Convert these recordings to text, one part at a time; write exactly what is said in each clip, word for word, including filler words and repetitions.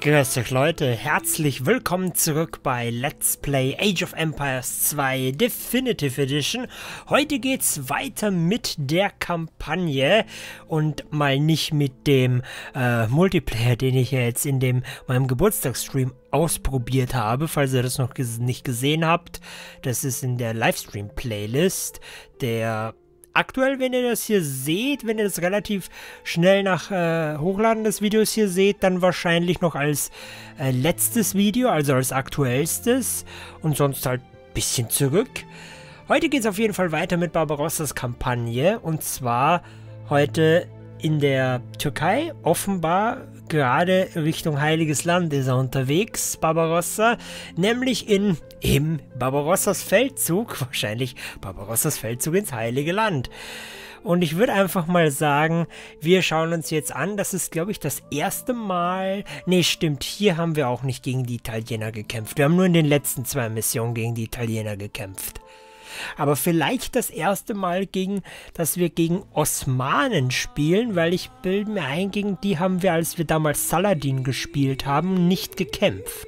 Grüß euch Leute, herzlich willkommen zurück bei Let's Play Age of Empires zwei Definitive Edition. Heute geht's weiter mit der Kampagne und mal nicht mit dem äh, Multiplayer, den ich ja jetzt in dem meinem Geburtstagsstream ausprobiert habe, falls ihr das noch ges- nicht gesehen habt. Das ist in der Livestream-Playlist, der aktuell, wenn ihr das hier seht, wenn ihr das relativ schnell nach äh, Hochladen des Videos hier seht, dann wahrscheinlich noch als äh, letztes Video, also als aktuellstes und sonst halt ein bisschen zurück. Heute geht es auf jeden Fall weiter mit Barbarossas Kampagne und zwar heute in der Türkei, offenbar gerade Richtung Heiliges Land ist er unterwegs, Barbarossa, nämlich in im Barbarossas Feldzug, wahrscheinlich Barbarossas Feldzug ins Heilige Land. Und ich würde einfach mal sagen, wir schauen uns jetzt an, das ist glaube ich das erste Mal, nee stimmt, hier haben wir auch nicht gegen die Italiener gekämpft, wir haben nur in den letzten zwei Missionen gegen die Italiener gekämpft. Aber vielleicht das erste Mal, gegen, dass wir gegen Osmanen spielen, weil ich bilde mir ein, gegen die haben wir, als wir damals Saladin gespielt haben, nicht gekämpft.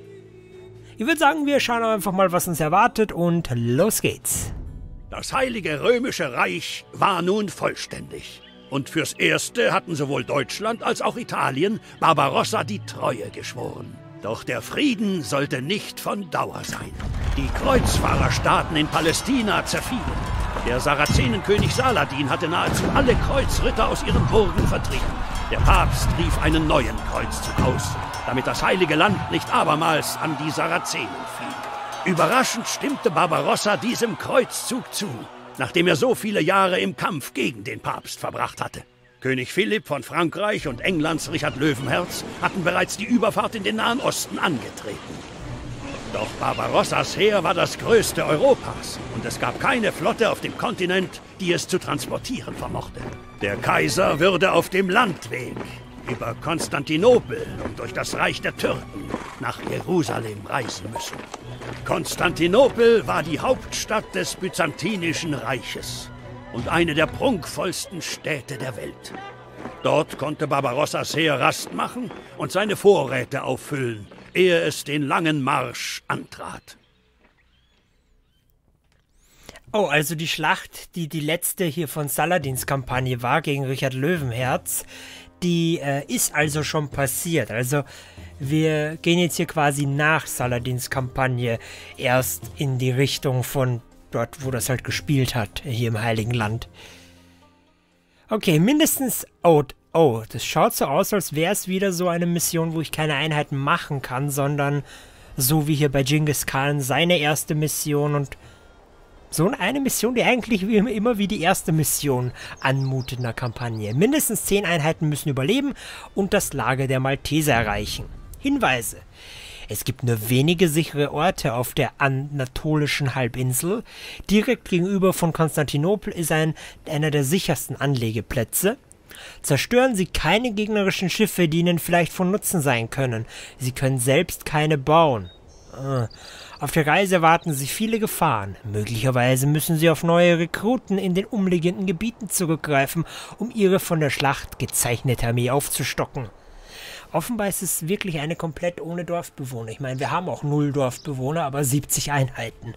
Ich würde sagen, wir schauen einfach mal, was uns erwartet und los geht's. Das Heilige Römische Reich war nun vollständig. Und fürs Erste hatten sowohl Deutschland als auch Italien Barbarossa die Treue geschworen. Doch der Frieden sollte nicht von Dauer sein. Die Kreuzfahrerstaaten in Palästina zerfielen. Der Sarazenenkönig Saladin hatte nahezu alle Kreuzritter aus ihren Burgen vertrieben. Der Papst rief einen neuen Kreuzzug aus, damit das Heilige Land nicht abermals an die Sarazenen fiel. Überraschend stimmte Barbarossa diesem Kreuzzug zu, nachdem er so viele Jahre im Kampf gegen den Papst verbracht hatte. König Philipp von Frankreich und Englands Richard Löwenherz hatten bereits die Überfahrt in den Nahen Osten angetreten. Doch Barbarossas Heer war das größte Europas und es gab keine Flotte auf dem Kontinent, die es zu transportieren vermochte. Der Kaiser würde auf dem Landweg über Konstantinopel und durch das Reich der Türken nach Jerusalem reisen müssen. Konstantinopel war die Hauptstadt des Byzantinischen Reiches und eine der prunkvollsten Städte der Welt. Dort konnte Barbarossas Heer Rast machen und seine Vorräte auffüllen, ehe es den langen Marsch antrat. Oh, also die Schlacht, die die letzte hier von Saladins Kampagne war gegen Richard Löwenherz, die äh, ist also schon passiert. Also wir gehen jetzt hier quasi nach Saladins Kampagne erst in die Richtung von dort, wo das halt gespielt hat, hier im Heiligen Land. Okay, mindestens... Oh, oh, das schaut so aus, als wäre es wieder so eine Mission, wo ich keine Einheiten machen kann, sondern so wie hier bei Genghis Khan seine erste Mission und so eine Mission, die eigentlich wie immer wie die erste Mission anmutet in der Kampagne. Mindestens zehn Einheiten müssen überleben und das Lager der Malteser erreichen. Hinweise. Es gibt nur wenige sichere Orte auf der anatolischen Halbinsel. Direkt gegenüber von Konstantinopel ist ein, einer der sichersten Anlegeplätze. Zerstören Sie keine gegnerischen Schiffe, die Ihnen vielleicht von Nutzen sein können. Sie können selbst keine bauen. Ah. Auf der Reise warten Sie viele Gefahren. Möglicherweise müssen Sie auf neue Rekruten in den umliegenden Gebieten zurückgreifen, um Ihre von der Schlacht gezeichnete Armee aufzustocken. Offenbar ist es wirklich eine komplett ohne Dorfbewohner. Ich meine, wir haben auch null Dorfbewohner, aber siebzig Einheiten.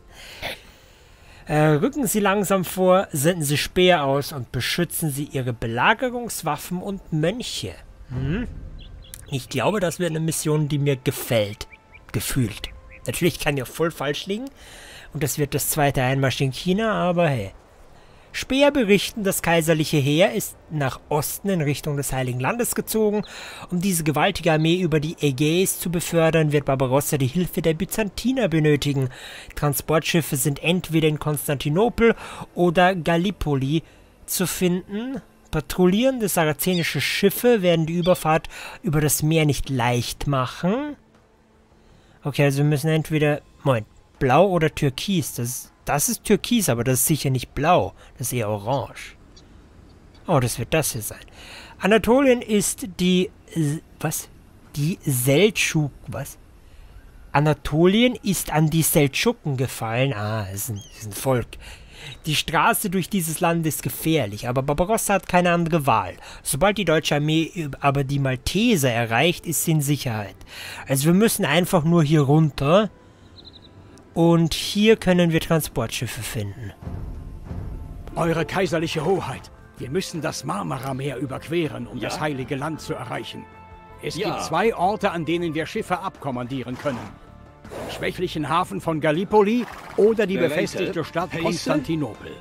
Äh, rücken Sie langsam vor, senden Sie Speer aus und beschützen Sie Ihre Belagerungswaffen und Mönche. Hm? Ich glaube, das wird eine Mission, die mir gefällt. Gefühlt. Natürlich kann ja voll falsch liegen. Und das wird das zweite Einmarsch in China, aber hey. Speer berichten, das kaiserliche Heer ist nach Osten in Richtung des Heiligen Landes gezogen. Um diese gewaltige Armee über die Ägäis zu befördern, wird Barbarossa die Hilfe der Byzantiner benötigen. Transportschiffe sind entweder in Konstantinopel oder Gallipoli zu finden. Patrouillierende sarazenische Schiffe werden die Überfahrt über das Meer nicht leicht machen. Okay, also wir müssen entweder... Moment, blau oder türkis, das Das ist türkis, aber das ist sicher nicht blau. Das ist eher orange. Oh, das wird das hier sein. Anatolien ist die... Was? Die Seldschuk... Was? Anatolien ist an die Seldschuken gefallen. Ah, ist ein, ist ein Volk. Die Straße durch dieses Land ist gefährlich, aber Barbarossa hat keine andere Wahl. Sobald die deutsche Armee aber die Malteser erreicht, ist sie in Sicherheit. Also wir müssen einfach nur hier runter und hier können wir Transportschiffe finden. Eure kaiserliche Hoheit, wir müssen das Marmarameer überqueren, um Ja? das Heilige Land zu erreichen. Es Ja. gibt zwei Orte, an denen wir Schiffe abkommandieren können. Den schwächlichen Hafen von Gallipoli oder die Bereite. befestigte Stadt Heiße? Konstantinopel.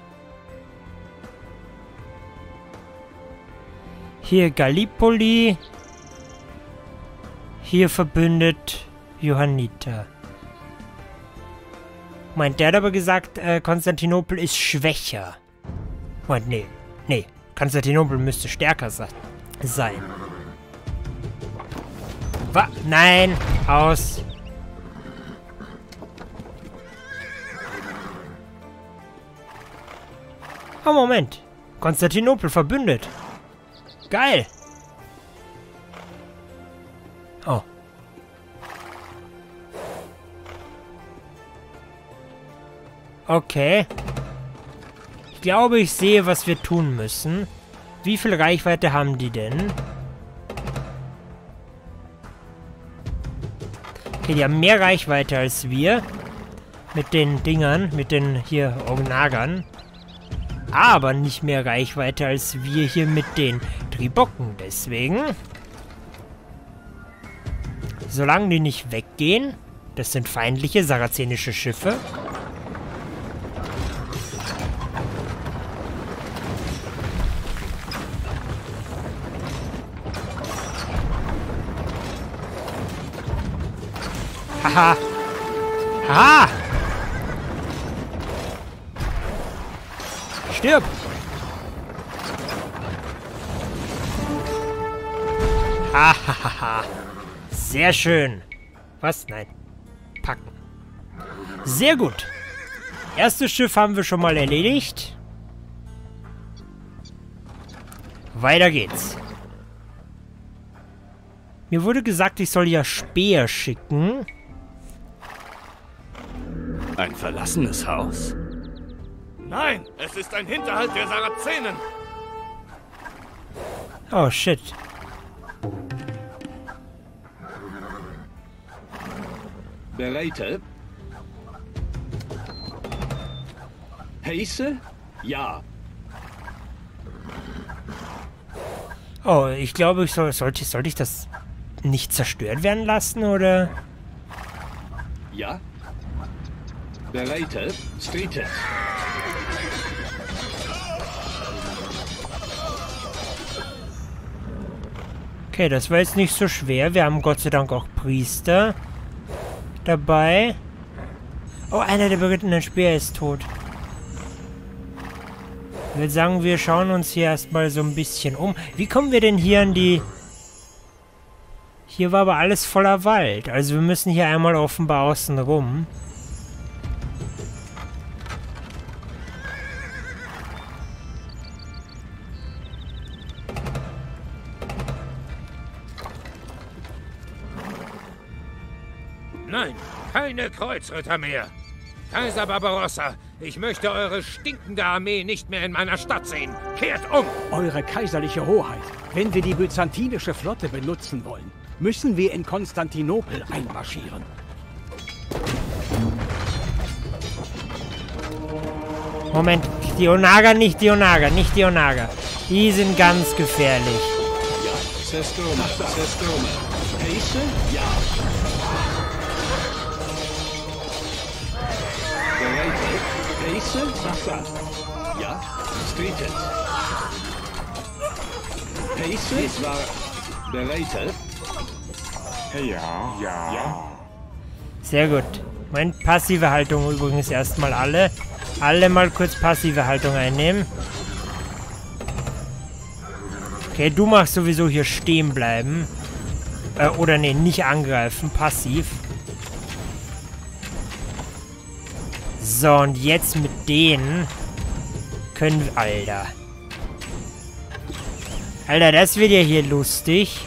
Hier Gallipoli. Hier verbündet Johanniter. Moment, der hat aber gesagt, äh, Konstantinopel ist schwächer. Moment, nee. Nee, Konstantinopel müsste stärker se sein. Was? Nein, aus. Oh, Moment. Konstantinopel verbündet. Geil. Oh. Okay. Ich glaube, ich sehe, was wir tun müssen. Wie viel Reichweite haben die denn? Okay, die haben mehr Reichweite als wir. Mit den Dingern, mit den hier Ognagern. Aber nicht mehr Reichweite als wir hier mit den Tribocken. Deswegen, solange die nicht weggehen, das sind feindliche sarazenische Schiffe. Haha. Haha. Stirb! Hahaha. Sehr schön. Was? Nein. Packen. Sehr gut. Erstes Schiff haben wir schon mal erledigt. Weiter geht's. Mir wurde gesagt, ich soll ja Speer schicken. Ein verlassenes Haus? Nein, es ist ein Hinterhalt der Sarazenen. Oh, shit. Bereite? Heiße? Ja. Oh, ich glaube, ich soll, sollte, sollte ich das nicht zerstört werden lassen, oder? Ja. Bereite? Streete. Okay, das war jetzt nicht so schwer. Wir haben Gott sei Dank auch Priester dabei. Oh, einer der berittenen Speer ist tot. Ich würde sagen, wir schauen uns hier erstmal so ein bisschen um. Wie kommen wir denn hier an die... Hier war aber alles voller Wald. Also wir müssen hier einmal offenbar außen rum. Nein, keine Kreuzritter mehr. Kaiser Barbarossa, ich möchte eure stinkende Armee nicht mehr in meiner Stadt sehen. Kehrt um! Eure kaiserliche Hoheit, wenn wir die byzantinische Flotte benutzen wollen, müssen wir in Konstantinopel einmarschieren. Moment, die Onager, nicht die Onager, nicht die Onager. Die sind ganz gefährlich. Ja. Zerstürme. Zerstürme. Heiße? Ja. Bereite? Heiße? Wasser. Ja. Streete. Heiße? Es war... Bereite? Ja. Ja. Ja. Sehr gut. Moment, passive Haltung übrigens erstmal alle. Alle mal kurz passive Haltung einnehmen. Okay, du machst sowieso hier stehen bleiben. Äh, oder nee, nicht angreifen. Passiv. So, und jetzt mit denen können wir... Alter. Alter, das wird ja hier lustig.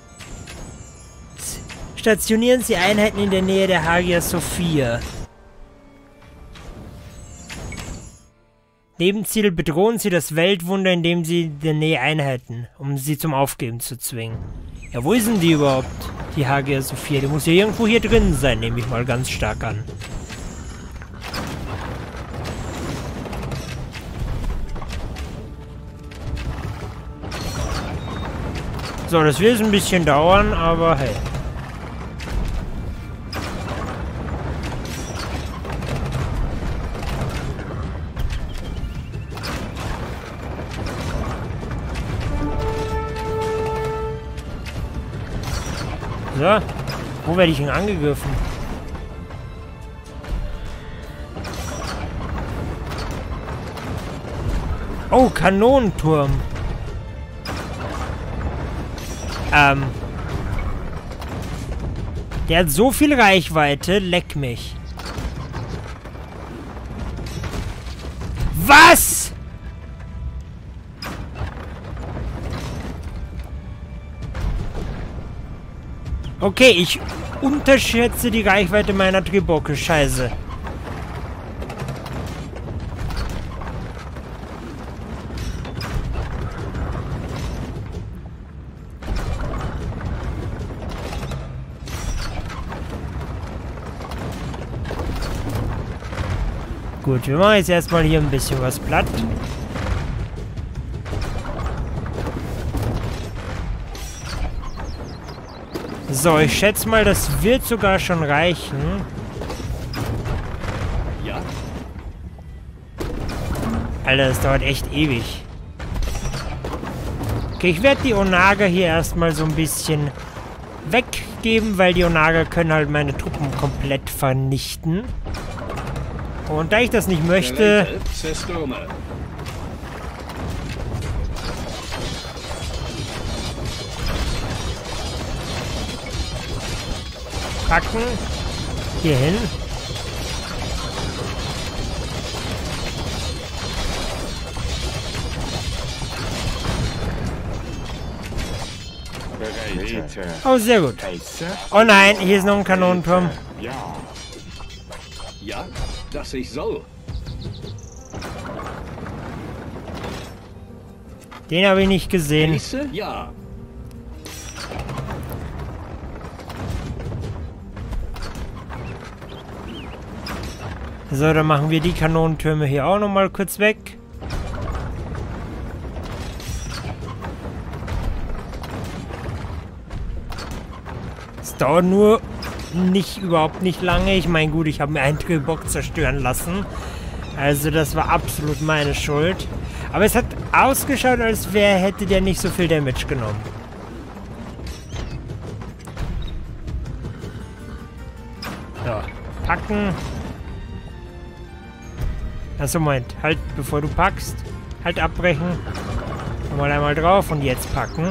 Stationieren Sie Einheiten in der Nähe der Hagia Sophia. Nebenziel: bedrohen Sie das Weltwunder, indem Sie in der Nähe Einheiten, um sie zum Aufgeben zu zwingen. Ja, wo ist denn die überhaupt? Die Hagia Sophia. Die muss ja irgendwo hier drin sein, nehme ich mal ganz stark an. So, das wird ein bisschen dauern, aber hey. So, wo werde ich denn angegriffen? Oh, Kanonenturm. Ähm. Der hat so viel Reichweite, leck mich. Was? Okay, ich unterschätze die Reichweite meiner Tribocke. Scheiße. Gut, wir machen jetzt erstmal hier ein bisschen was platt. So, ich schätze mal, das wird sogar schon reichen. Ja. Alter, das dauert echt ewig. Okay, ich werde die Onager hier erstmal so ein bisschen weggeben, weil die Onager können halt meine Truppen komplett vernichten. Und da ich das nicht möchte... Packen. Hier hin. Oh, sehr gut. Oh nein, hier ist noch ein Kanonenturm. Ja. Ja, dass ich soll. Den habe ich nicht gesehen. Nächste? Ja. So, dann machen wir die Kanonentürme hier auch noch mal kurz weg. Es dauert nur nicht, überhaupt nicht lange. Ich meine, gut, ich habe mir einen Tribock zerstören lassen. Also das war absolut meine Schuld. Aber es hat ausgeschaut, als wäre, hätte der nicht so viel Damage genommen. So, packen. Achso, Moment. Halt, bevor du packst. Halt abbrechen. Nochmal einmal drauf und jetzt packen.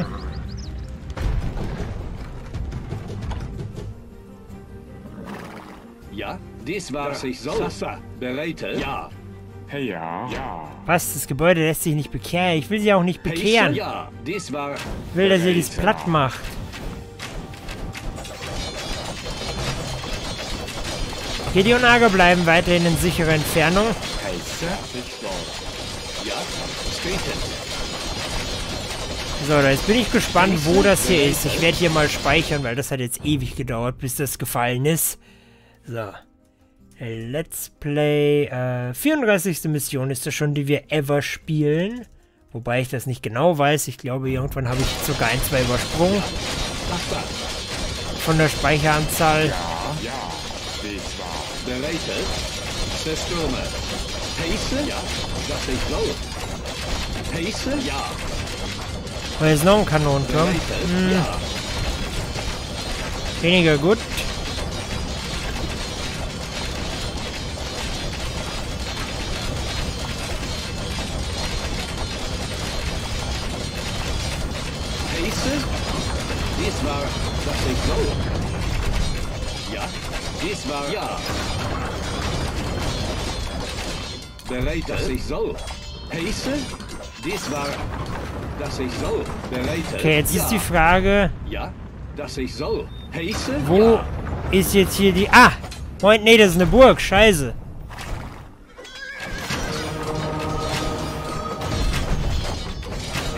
Ja, dies war sich so. Bereite? Ja. Hey, ja. Ja. Was? Das Gebäude lässt sich nicht bekehren. Ich will sie auch nicht bekehren. Ja, dies war. Ich will, dass ihr dies platt macht. Okay, die Onager bleiben weiterhin in sicherer Entfernung. Ja, treten. So, jetzt bin ich gespannt, wo das hier ist. Ich werde hier mal speichern, weil das hat jetzt ewig gedauert, bis das gefallen ist. So. Let's Play. Äh, vierunddreißigste Mission ist das schon, die wir ever spielen. Wobei ich das nicht genau weiß. Ich glaube, irgendwann habe ich sogar ein, zwei übersprungen. Von der Speicheranzahl. Ja, ja. Das war. Bereite. Zerstürme. Pace? Ja. Das ich so. Pace? Ja. Oh, hier ist noch ein Kanonenturm. Hm. Ja. Weniger gut. Dies war, dass ich so. Ja, dies war, ja. Bereit, dass ich so. Pace? Dies war, dass ich so. Bereit. Okay, jetzt ja. ist die Frage. Ja, dass ich so. Pace? Wo ja. ist jetzt hier die... Ah! Moment, nee, das ist eine Burg. Scheiße.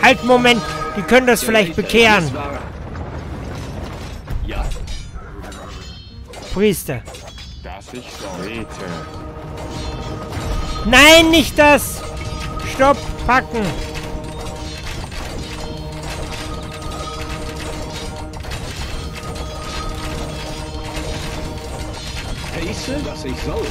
Halt, Moment. Die können das vielleicht bekehren. Ja. Priester. Dass ich so rede. Nein, nicht das. Stopp, packen. Heiße, was ich soll.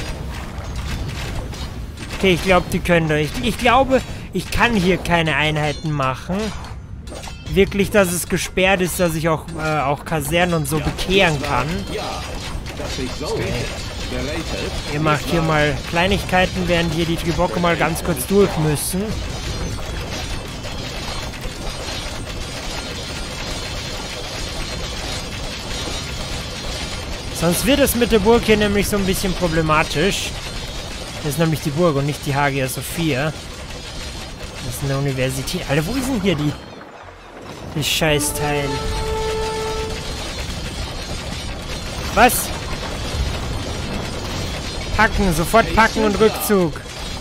Okay, ich glaube, die können durch. Ich glaube, ich kann hier keine Einheiten machen. Wirklich, dass es gesperrt ist, dass ich auch, äh, auch Kasernen und so bekehren kann. Ja, dass ich soll. Bereitet. Ihr macht hier mal Kleinigkeiten, während hier die Tribocke mal ganz kurz durch müssen. Sonst wird es mit der Burg hier nämlich so ein bisschen problematisch. Das ist nämlich die Burg und nicht die Hagia Sophia. Das ist eine Universität. Alter, wo ist denn hier die... Das Scheißteil? Was? Packen, sofort packen und Rückzug.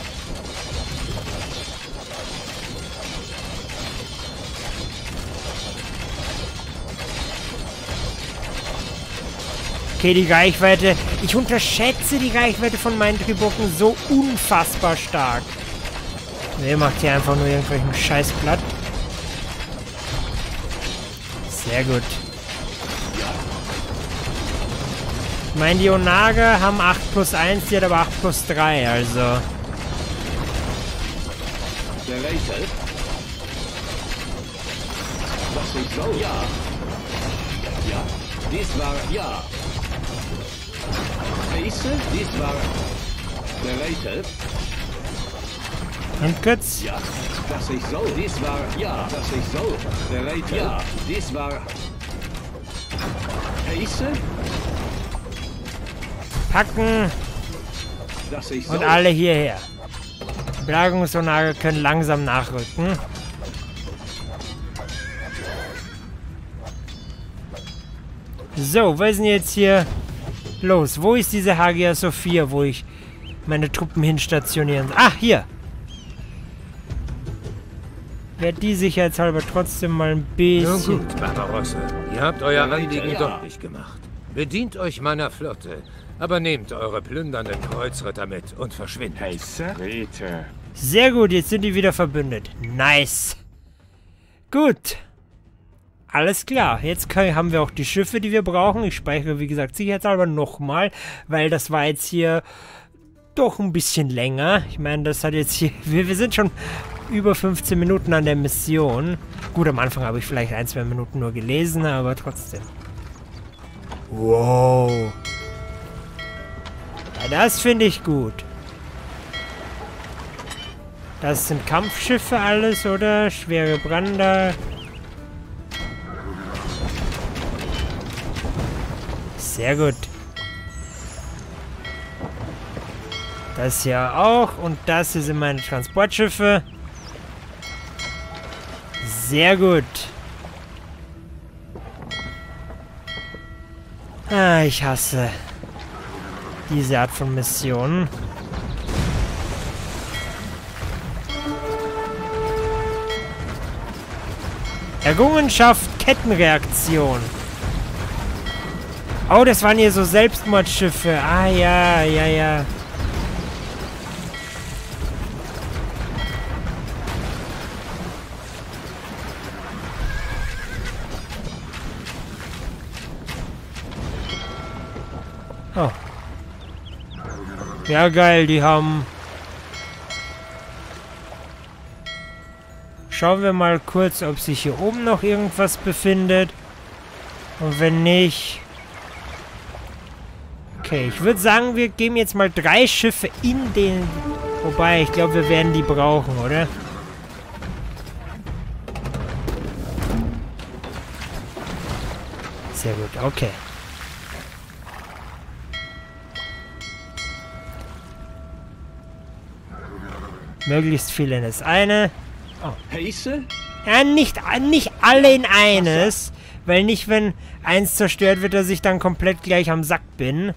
Okay, die Reichweite. Ich unterschätze die Reichweite von meinen Tribucken so unfassbar stark. Ne, macht hier einfach nur irgendwelchen Scheiß platt. Sehr gut. Ich meine, die Onager haben acht plus eins, die hat aber acht plus drei, also. Bereitet. Was ich soll. Ja. Ja. Dies war. Ja. Heiße, dies war. Bereitet. Und kurz. Ja. Dass ich soll. Dies war. Ja. Dass ich soll. Bereitet. Ja. Dies war. Heiße. Packen. Dass ich soll. Und alle hierher. Die Belagungsonare können langsam nachrücken. So, was ist denn jetzt hier los? Wo ist diese Hagia Sophia, wo ich meine Truppen hinstationieren? Ah, hier. Werde die sicherheitshalber trotzdem mal ein bisschen... Nun gut, Barbarossa. Ihr habt euer Anliegen deutlich gemacht. Bedient euch meiner Flotte, aber nehmt eure plündernden Kreuzritter mit und verschwindet. Heiße Rede. Sehr gut, jetzt sind die wieder verbündet. Nice. Gut. Alles klar. Jetzt können, haben wir auch die Schiffe, die wir brauchen. Ich speichere, wie gesagt, sicherheitshalber nochmal, weil das war jetzt hier doch ein bisschen länger. Ich meine, das hat jetzt hier... Wir, wir sind schon über fünfzehn Minuten an der Mission. Gut, am Anfang habe ich vielleicht ein, zwei Minuten nur gelesen, aber trotzdem. Wow. Ja, das finde ich gut. Das sind Kampfschiffe alles, oder? Schwere Brander. Sehr gut. Das hier auch. Und das hier sind meine Transportschiffe. Sehr gut. Ah, ich hasse diese Art von Missionen. Errungenschaft Kettenreaktion. Oh, das waren hier so Selbstmordschiffe. Ah, ja, ja, ja. Oh. Ja, geil, die haben... Schauen wir mal kurz, ob sich hier oben noch irgendwas befindet. Und wenn nicht... Okay, ich würde sagen, wir geben jetzt mal drei Schiffe in den... Wobei, ich glaube, wir werden die brauchen, oder? Sehr gut, okay. Möglichst viel in das eine. Oh. Heiße? Ja, nicht, nicht alle in eines. Weil nicht, wenn eins zerstört wird, dass ich dann komplett gleich am Sack bin.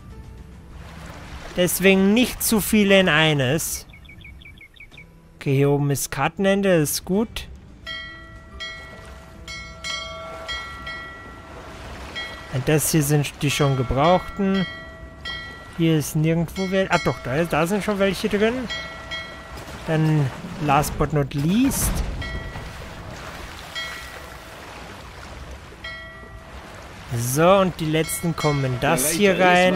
Deswegen nicht zu viele in eines. Okay, hier oben ist Kartenende, ist gut. Und das hier sind die schon gebrauchten. Hier ist nirgendwo wer. Ah doch, da, da sind schon welche drin. Dann last but not least. So, und die letzten kommen in das hier rein.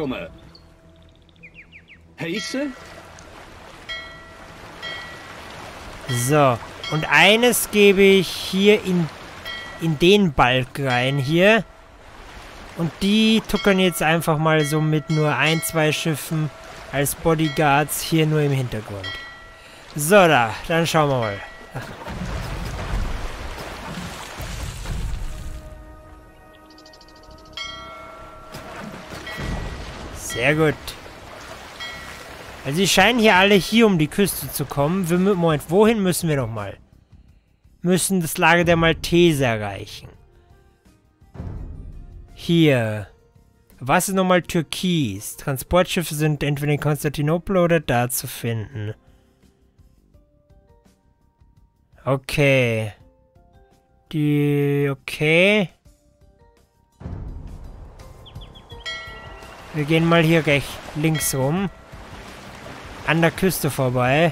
So, und eines gebe ich hier in, in den Balk rein hier. Und die tuckern jetzt einfach mal so mit nur ein, zwei Schiffen als Bodyguards hier nur im Hintergrund. So, da, dann schauen wir mal. Ach. Sehr gut. Also sie scheinen hier alle hier um die Küste zu kommen. Wir, Moment, wohin müssen wir noch mal? Müssen das Lager der Malteser erreichen. Hier. Was ist nochmal Türkis? Transportschiffe sind entweder in Konstantinopel oder da zu finden. Okay. Die... Okay. Wir gehen mal hier rechts, links rum. An der Küste vorbei.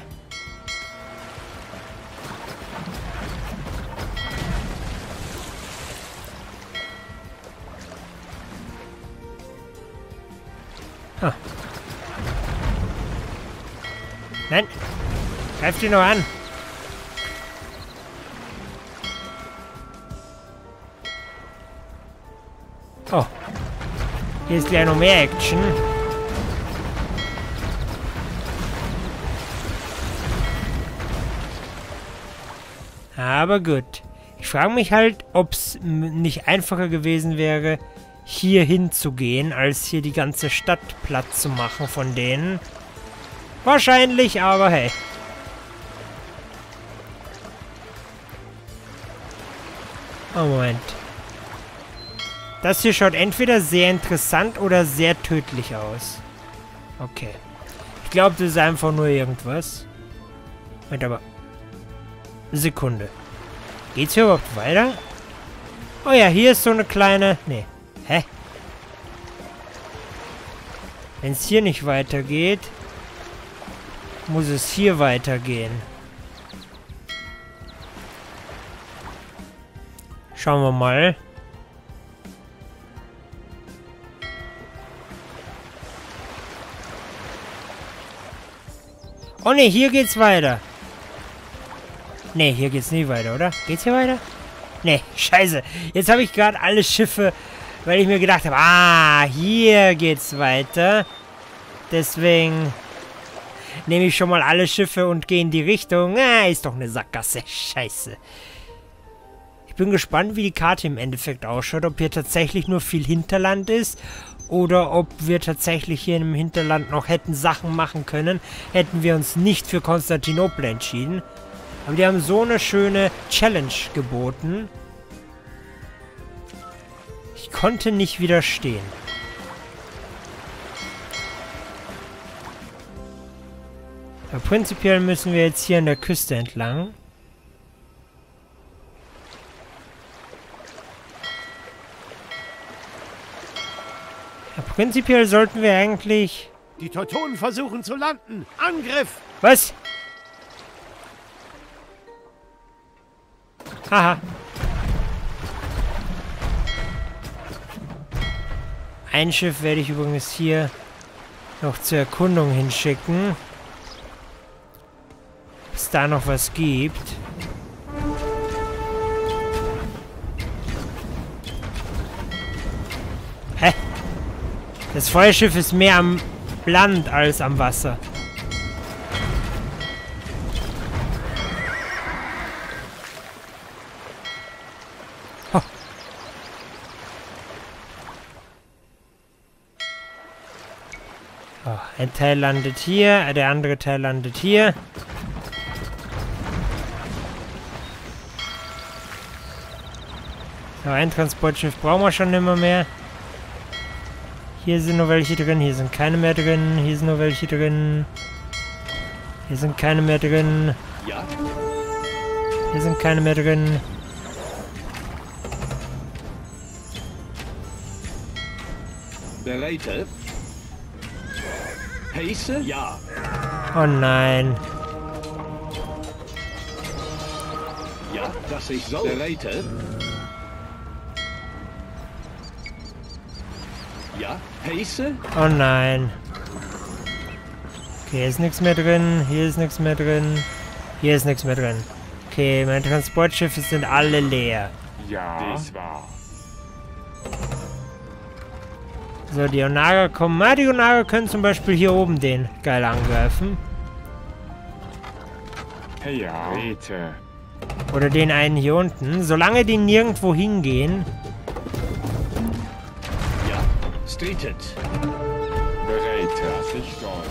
Ah. Nein. Greif die noch an. Oh. Hier ist gleich noch mehr Action. Aber gut. Ich frage mich halt, ob es nicht einfacher gewesen wäre, hier hinzugehen, als hier die ganze Stadt platt zu machen von denen. Wahrscheinlich, aber hey. Oh, Moment. Das hier schaut entweder sehr interessant oder sehr tödlich aus. Okay. Ich glaube, das ist einfach nur irgendwas. Moment, aber... Sekunde. Geht's hier überhaupt weiter? Oh ja, hier ist so eine kleine... Nee. Hä? Wenn es hier nicht weitergeht, muss es hier weitergehen. Schauen wir mal. Oh ne, hier geht's weiter. Ne, hier geht's nicht weiter, oder? Geht's hier weiter? Ne, scheiße. Jetzt habe ich gerade alle Schiffe, weil ich mir gedacht habe, ah, hier geht's weiter. Deswegen nehme ich schon mal alle Schiffe und gehe in die Richtung. Ah, ist doch eine Sackgasse. Scheiße. Ich bin gespannt, wie die Karte im Endeffekt ausschaut. Ob hier tatsächlich nur viel Hinterland ist. Oder ob wir tatsächlich hier im Hinterland noch hätten Sachen machen können. Hätten wir uns nicht für Konstantinopel entschieden. Aber die haben so eine schöne Challenge geboten. Ich konnte nicht widerstehen. Aber prinzipiell müssen wir jetzt hier an der Küste entlang. Ja, prinzipiell sollten wir eigentlich... Die Teutonen versuchen zu landen. Angriff! Was? Haha. Ein Schiff werde ich übrigens hier noch zur Erkundung hinschicken. Ob es da noch was gibt. Hä? Das Feuerschiff ist mehr am Land als am Wasser. Oh. Oh, ein Teil landet hier, der andere Teil landet hier. So, ein Transportschiff brauchen wir schon immer mehr. Hier sind nur welche drin, hier sind keine mehr drin, hier sind nur welche drin. Hier sind keine mehr drin. Ja. Hier sind keine mehr drin. Bereite. Heiße? Ja. Oh nein. Ja, dass ich soll. Bereite. Ja, heiße? Oh nein. Okay, hier ist nichts mehr drin. Hier ist nichts mehr drin. Hier ist nichts mehr drin. Okay, meine Transportschiffe sind alle leer. Ja, dies war. So, die Onaga kommen. Ah, die Onaga können zum Beispiel hier oben den geil angreifen. Hey, ja. Bitte. Oder den einen hier unten. Solange die nirgendwo hingehen. Ja, streetet. Bereit, was ich soll.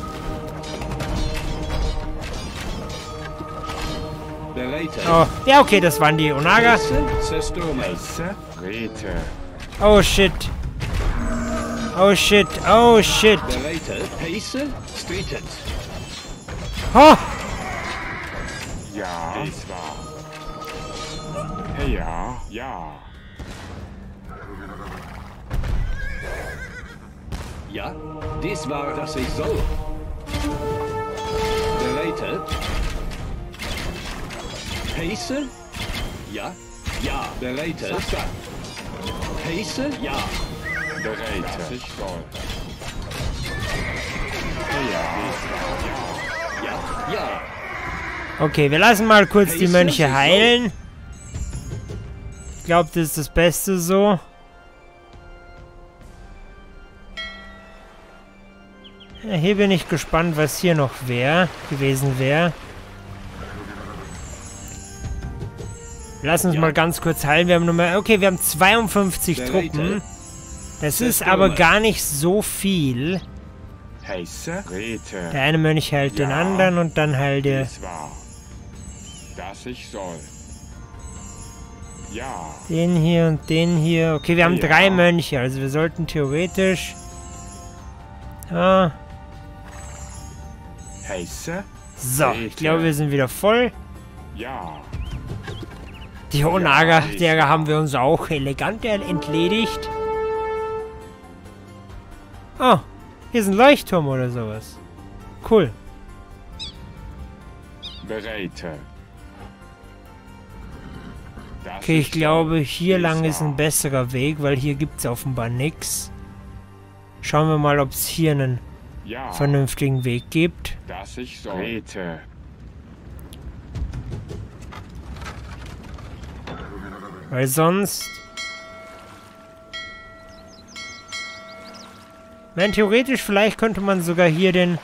Bereite. Oh, ja, okay, das waren die Onaga. Heiße? Zerstörung. Heiße? Rete. Oh, shit. Oh, shit. Oh, shit. Bereite. Heiße? Streetet. Oh! Ja, dies war. Hey, ja, ja. Ja, dies war, dass ich soll. Bereite. Heiße? Ja. Ja. Bereite. Heiße? Ja. Bereit, was ich soll. Hey, ja, dies war. Ja. Ja. Okay, wir lassen mal kurz die Heiße? Mönche heilen. Ich glaube, das ist das Beste so. Ja, hier bin ich gespannt, was hier noch wäre, gewesen wäre. Lass uns Ja. mal ganz kurz heilen. Wir haben nur mal, okay, wir haben zweiundfünfzig Bereite. Truppen. Das ist Zerstörung. aber gar nicht so viel. Heiße? Rete. Der eine Mönch heilt den Ja. anderen und dann heilt der Dies war. Dass ich soll. Ja. den hier und den hier. Okay, wir haben Ja. drei Mönche, also wir sollten theoretisch... Ah, Heiße? so, ich glaube, wir sind wieder voll. Ja. Die Onaga, derer haben wir uns auch elegant entledigt. Oh, hier ist ein Leuchtturm oder sowas. Cool. Bereite. Dass Okay, ich ich glaube, soll. hier Dies lang ist war. ein besserer Weg, weil hier gibt es offenbar nichts. Schauen wir mal, ob es hier einen Ja. vernünftigen Weg gibt. Dass ich soll. Rete. Weil sonst... Ich meine, theoretisch, vielleicht könnte man sogar hier den...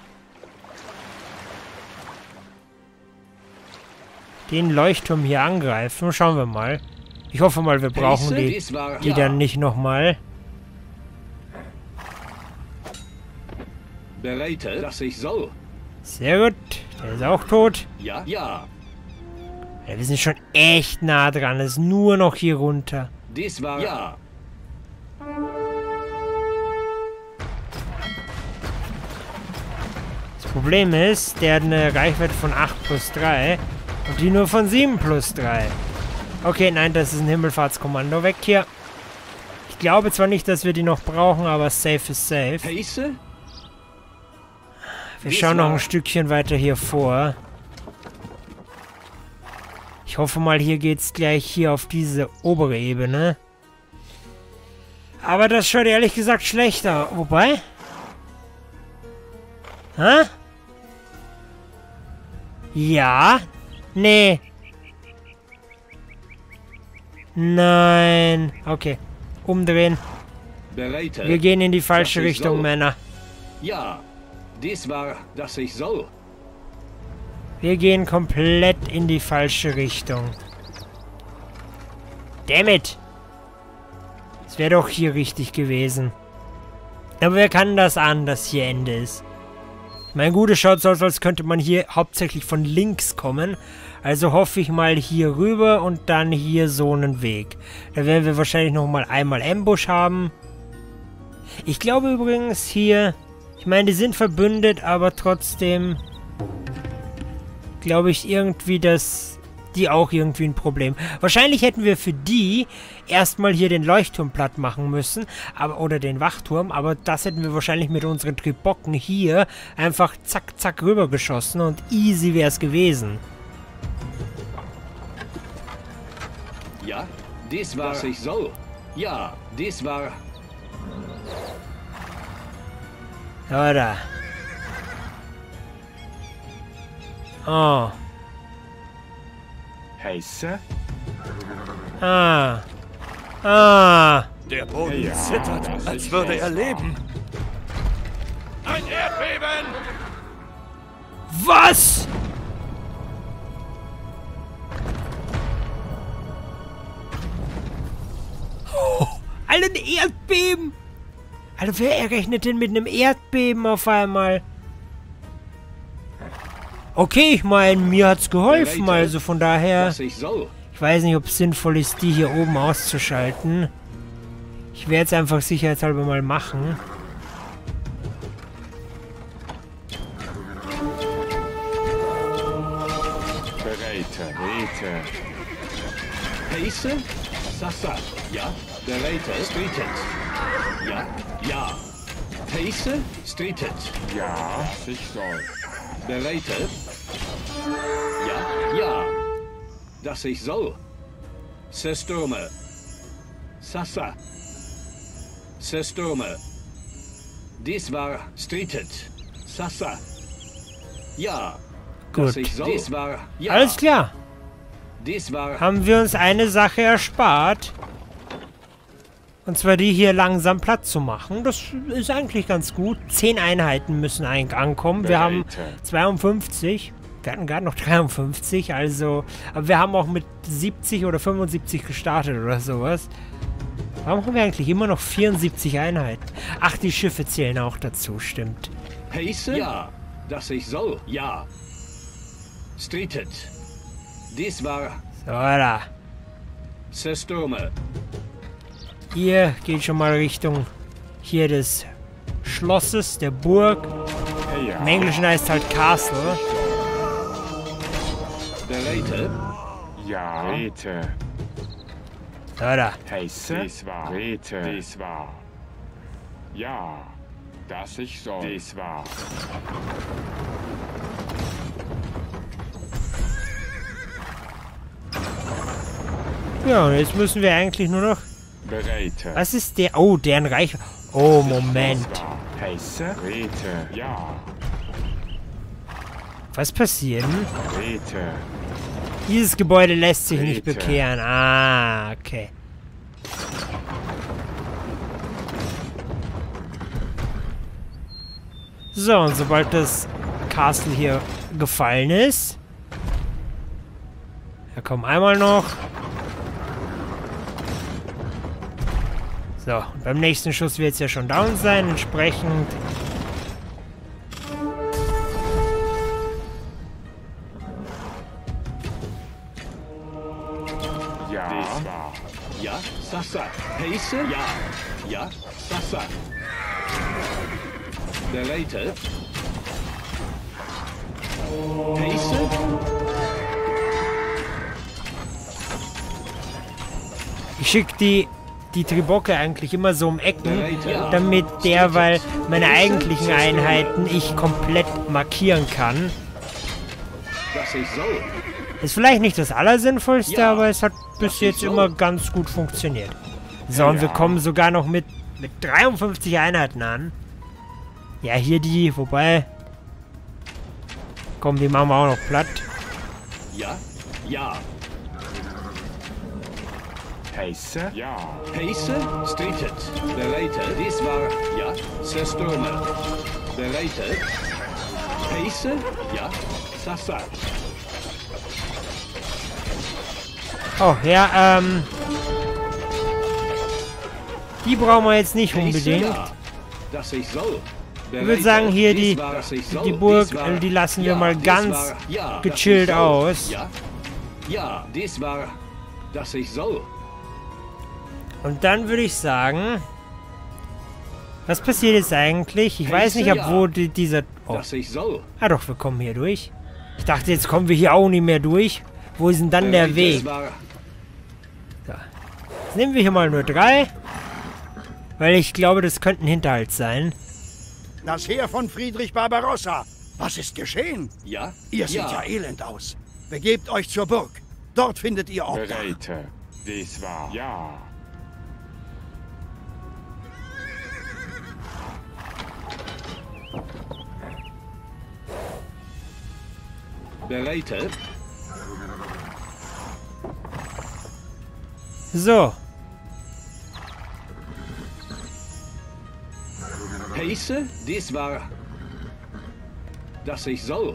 den Leuchtturm hier angreifen. Schauen wir mal. Ich hoffe mal, wir brauchen Heiße? die, Dies war, die ja. dann nicht nochmal. Bereite, dass ich soll. Sehr gut. Der ist auch tot. Ja. Ja. Ja, wir sind schon echt nah dran. Es ist nur noch hier runter. Dies war. Ja. Das Problem ist, der hat eine Reichweite von acht plus drei und die nur von sieben plus drei. Okay, nein, das ist ein Himmelfahrtskommando. Weg hier. Ich glaube zwar nicht, dass wir die noch brauchen, aber safe ist safe. Heiße? Wir schauen noch ein Stückchen weiter hier vor. Ich hoffe mal, hier geht's gleich hier auf diese obere Ebene. Aber das schaut ehrlich gesagt schlechter. Wobei? Hä? Ja? Nee. Nein. Okay. Umdrehen. Bereite. Wir gehen in die falsche dass ich Richtung, soll. Männer. Ja. Dies war, dass ich soll. Wir gehen komplett in die falsche Richtung. Damn it! Es wäre doch hier richtig gewesen. Aber wer kann das an, dass hier Ende ist? Mein Gute, schaut so aus, als könnte man hier hauptsächlich von links kommen. Also hoffe ich mal hier rüber und dann hier so einen Weg. Da werden wir wahrscheinlich noch mal einmal Ambush haben. Ich glaube übrigens hier... Ich meine, die sind verbündet, aber trotzdem... glaube ich irgendwie, dass die auch irgendwie ein Problem. Wahrscheinlich hätten wir für die erstmal hier den Leuchtturm platt machen müssen, aber oder den Wachturm, aber das hätten wir wahrscheinlich mit unseren Tribocken hier einfach zack, zack rübergeschossen und easy wäre es gewesen. Ja, dies war, was ich soll. Ja, dies war... Oder? Oh. Heiße? Ah. Ah. Der Boden Ja, zittert, das als ist würde echt er leben. Ein Erdbeben! Was? Oh, Alter, ein Erdbeben! Alter, wer rechnet denn mit einem Erdbeben auf einmal? Okay, ich meine, mir hat's geholfen, also von daher... Was ich soll. Ich weiß nicht, ob es sinnvoll ist, die hier oben auszuschalten. Ich werde es einfach sicherheitshalber mal machen. Bereite, Rete. Heiße? Sasa. Ja, bereite, streetet. Ja, ja. Heiße, streetet. Ja, ich soll. Bereite. Ja, ja. Dass ich soll. Sestürme. Sasa. Sestürme. Dies war streetet. Sasa. Ja. Gut. Dass ich soll. Dies war... Ja. Alles klar. Dies war... Haben wir uns eine Sache erspart. Und zwar die hier langsam platt zu machen. Das ist eigentlich ganz gut. Zehn Einheiten müssen eigentlich ankommen. Wir haben zweiundfünfzig. Wir hatten gerade noch dreiundfünfzig. Also, aber wir haben auch mit siebzig oder fünfundsiebzig gestartet oder sowas. Warum haben wir eigentlich immer noch vierundsiebzig Einheiten? Ach, die Schiffe zählen auch dazu, stimmt. Heiße? Ja. Dass ich soll? Ja. Streetet. Dies war... So, da. Sestürme. Ihr geht schon mal Richtung hier des Schlosses, der Burg. Ja. Im Englischen heißt halt Castle. Bereite. Ja, Rete. So, da. Heiße? Dies war. Rete. Dies war. Ja, dass ich soll. Dies war. Ja, und jetzt müssen wir eigentlich nur noch... Bereite. Was ist der? Oh, deren Reich... Oh, Moment. Heiße? Rete. Ja. Was passiert? Rete. Dieses Gebäude lässt sich nicht Rete. bekehren. Ah, okay. So, und sobald das Castle hier gefallen ist... Ja, komm, einmal noch. So, und beim nächsten Schuss wird es ja schon down sein, entsprechend... Ja. Dies war. Ja. Sasa. Heiße? Ja. Ja. Sasa. Bereite. Heiße? Ich schicke die, die Tribocke eigentlich immer so um Ecken, damit derweil meine eigentlichen Einheiten ich komplett markieren kann. Dass ich soll. Ist vielleicht nicht das Allersinnvollste, Ja, aber es hat bis das jetzt ist so. immer ganz gut funktioniert. So, und wir Ja. kommen sogar noch mit, mit dreiundfünfzig Einheiten an. Ja, hier die, wobei... Komm, die machen wir auch noch platt. Ja. Ja. Heiße? Ja. Heiße? Streetet. Bereite. Dies war... Ja. Sestürme. Bereite. Heiße? Ja. Sasa. Oh, ja, ähm... Die brauchen wir jetzt nicht unbedingt. Ja. Dass ich soll. Ich würde sagen, hier die, die Burg, äh, die lassen wir mal ganz gechillt aus. Ja. Ja, dies war... Dass ich soll. Und dann würde ich sagen... Was passiert jetzt eigentlich? Ich weiß nicht, ab wo die, dieser... Oh. Dass ich soll. Ah doch, wir kommen hier durch. Ich dachte, jetzt kommen wir hier auch nicht mehr durch. Wo ist denn dann der Weg? So. Jetzt nehmen wir hier mal nur drei. Weil ich glaube, das könnte ein Hinterhalt sein. Das Heer von Friedrich Barbarossa. Was ist geschehen? Ja? Ihr seht ja, ja elend aus. Begebt euch zur Burg. Dort findet ihr Obdach. Bereite. Dies war. Ja. Bereite. So. Heiße, dies war, dass ich soll.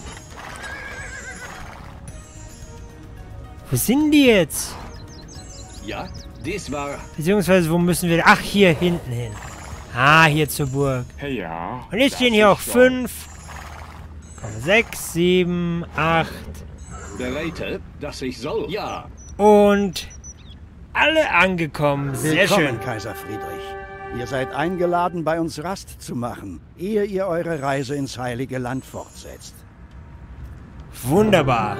Wo sind die jetzt? Ja, dies war. Beziehungsweise, wo müssen wir... Ach, hier hinten hin. Ah, hier zur Burg. Ja. Und jetzt stehen hier auch fünf. Sechs, sieben, acht. Bereite, dass ich soll. Ja. Und alle angekommen. Sehr Willkommen, schön. Kaiser Friedrich. Ihr seid eingeladen, bei uns Rast zu machen, ehe ihr eure Reise ins Heilige Land fortsetzt. Wunderbar.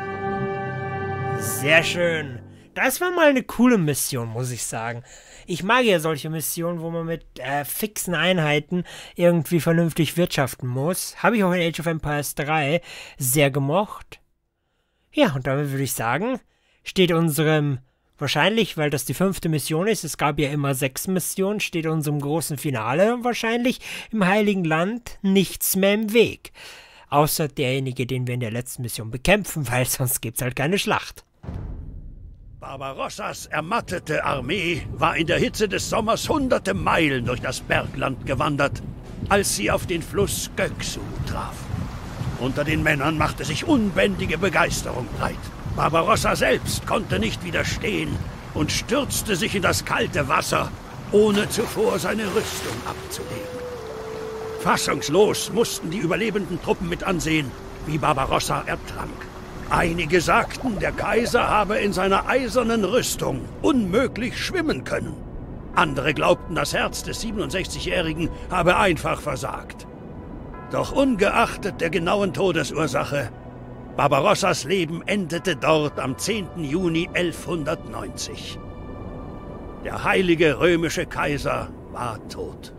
Sehr schön. Das war mal eine coole Mission, muss ich sagen. Ich mag ja solche Missionen, wo man mit äh, fixen Einheiten irgendwie vernünftig wirtschaften muss. Habe ich auch in Age of Empires drei sehr gemocht. Ja, und damit würde ich sagen, steht unserem... Wahrscheinlich, weil das die fünfte Mission ist, es gab ja immer sechs Missionen, steht unserem großen Finale wahrscheinlich im Heiligen Land nichts mehr im Weg. Außer derjenige, den wir in der letzten Mission bekämpfen, weil sonst gibt es halt keine Schlacht. Barbarossas ermattete Armee war in der Hitze des Sommers hunderte Meilen durch das Bergland gewandert, als sie auf den Fluss Göksu traf. Unter den Männern machte sich unbändige Begeisterung breit. Barbarossa selbst konnte nicht widerstehen und stürzte sich in das kalte Wasser, ohne zuvor seine Rüstung abzulegen. Fassungslos mussten die überlebenden Truppen mit ansehen, wie Barbarossa ertrank. Einige sagten, der Kaiser habe in seiner eisernen Rüstung unmöglich schwimmen können. Andere glaubten, das Herz des siebenundsechzigjährigen habe einfach versagt. Doch ungeachtet der genauen Todesursache, Barbarossas Leben endete dort am zehnten Juni elfhundertneunzig. Der heilige römische Kaiser war tot.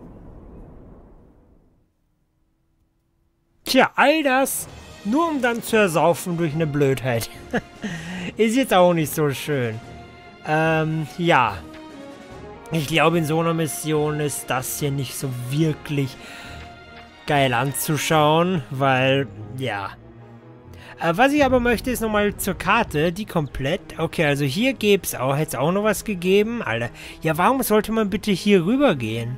Tja, all das nur um dann zu ersaufen durch eine Blödheit. Ist jetzt auch nicht so schön. Ähm, ja. Ich glaube, in so einer Mission ist das hier nicht so wirklich geil anzuschauen, weil, ja... Äh, was ich aber möchte, ist nochmal zur Karte, die komplett... Okay, also hier gäbe es auch, hätte es auch noch was gegeben. Alter, ja, warum sollte man bitte hier rüber gehen?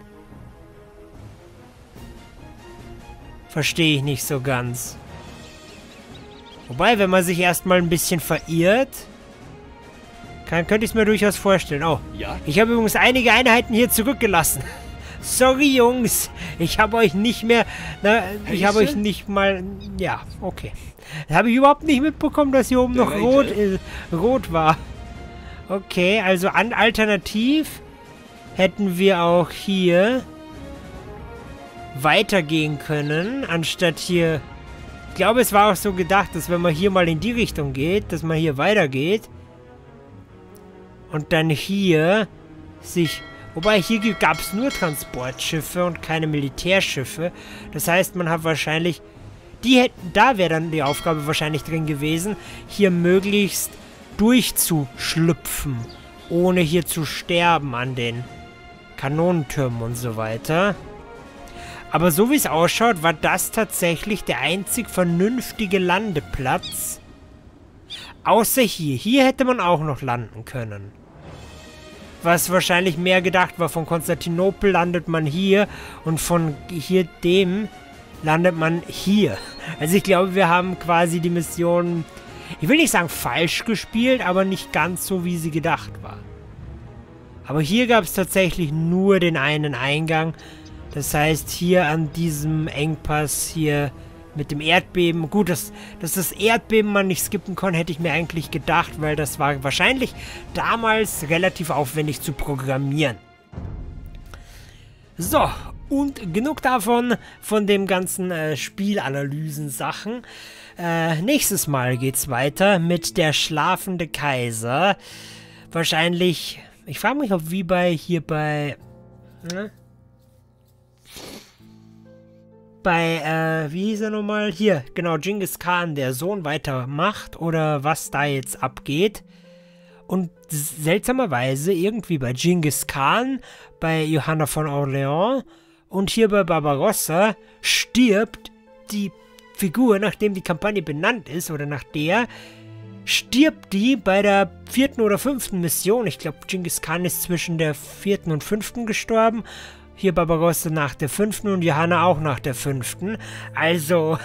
Verstehe ich nicht so ganz. Wobei, wenn man sich erstmal ein bisschen verirrt, kann, könnte ich es mir durchaus vorstellen. Oh, ja? Ich habe übrigens einige Einheiten hier zurückgelassen. Sorry, Jungs. Ich habe euch nicht mehr... Na, ich habe euch nicht mal... Ja, okay. Habe ich überhaupt nicht mitbekommen, dass hier oben noch rot, äh, rot war. Okay, also an alternativ hätten wir auch hier weitergehen können, anstatt hier... Ich glaube, es war auch so gedacht, dass wenn man hier mal in die Richtung geht, dass man hier weitergeht und dann hier sich... Wobei, hier gab es nur Transportschiffe und keine Militärschiffe. Das heißt, man hat wahrscheinlich... Die hätten, da wäre dann die Aufgabe wahrscheinlich drin gewesen, hier möglichst durchzuschlüpfen, ohne hier zu sterben an den Kanonentürmen und so weiter. Aber so wie es ausschaut, war das tatsächlich der einzig vernünftige Landeplatz. Außer hier. Hier hätte man auch noch landen können. Was wahrscheinlich mehr gedacht war, von Konstantinopel landet man hier und von hier dem landet man hier. Also ich glaube, wir haben quasi die Mission, ich will nicht sagen falsch gespielt, aber nicht ganz so, wie sie gedacht war. Aber hier gab es tatsächlich nur den einen Eingang. Das heißt, hier an diesem Engpass hier mit dem Erdbeben. Gut, dass, dass das Erdbeben man nicht skippen konnte, hätte ich mir eigentlich gedacht, weil das war wahrscheinlich damals relativ aufwendig zu programmieren. So, und genug davon, von dem ganzen äh, Spielanalysen-Sachen. Äh, nächstes Mal geht's weiter mit der schlafende Kaiser. Wahrscheinlich, ich frage mich, ob wie bei, hier bei, ne? Bei, äh, wie hieß er nochmal? Hier, genau, Genghis Khan, der Sohn, weitermacht oder was da jetzt abgeht. Und seltsamerweise irgendwie bei Genghis Khan, bei Johanna von Orleans und hier bei Barbarossa stirbt die Figur, nachdem die Kampagne benannt ist, oder nach der, stirbt die bei der vierten oder fünften Mission. Ich glaube, Genghis Khan ist zwischen der vierten und fünften gestorben. Hier Barbarossa nach der fünften und Johanna auch nach der fünften. Also,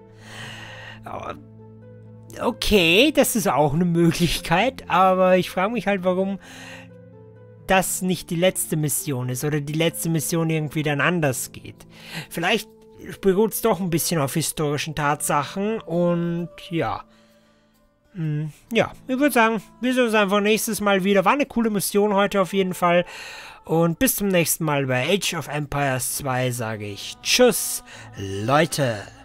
okay, das ist auch eine Möglichkeit, aber ich frage mich halt, warum das nicht die letzte Mission ist oder die letzte Mission irgendwie dann anders geht. Vielleicht beruht es doch ein bisschen auf historischen Tatsachen und ja. Hm, ja, ich würde sagen, wir sehen uns einfach nächstes Mal wieder. War eine coole Mission heute auf jeden Fall. Und bis zum nächsten Mal bei Age of Empires zwei sage ich Tschüss, Leute.